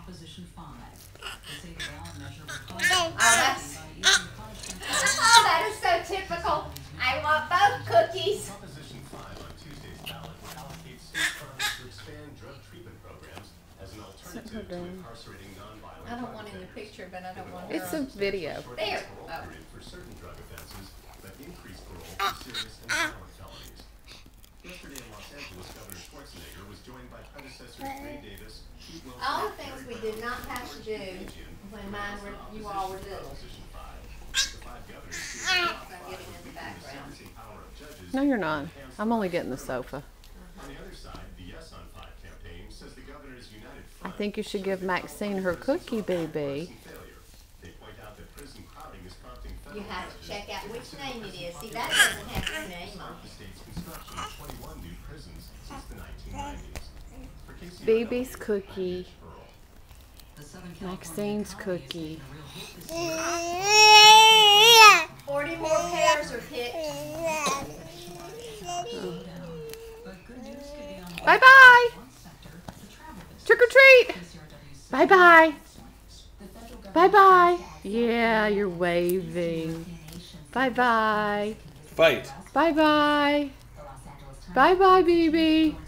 Proposition 5. The city ballot measure Oh, that is so typical. I want both cookies. Proposition 5 on Tuesday's ballot would allocate state funds to expand drug treatment programs as an alternative to incarcerating nonviolent. I don't want it in the picture, but I don't want her. It's a video. There. For certain drug offenses, but increased parole for serious and violent felonies. Yesterday in Los Angeles, Governor Schwarzenegger was joined by predecessors VID00078.AVI. All the things we did not have to do when you all were little. I'm getting in the background. No, you're not. I'm only getting the sofa. On the other side, the Yes on 5 campaign says the governor's united I front. think you should give Maxine her cookie, Bibi. They point out that prison crowding is prompting You have to check out which name it is. See, that doesn't have your name on the it. state's construction of 21 new prisons since the 1990s. Bibi's cookie. The Southern California Maxine's economy cookie. is making a real hit this year. 40 more pairs are picked. But good news could be on Bye-bye. one sector, the travel business. Trick or treat. KCRW's Bye-bye. The federal government Bye-bye. Yeah, you're waving. Bye-bye. Fight. Bye-bye. Bye-bye, Bibi.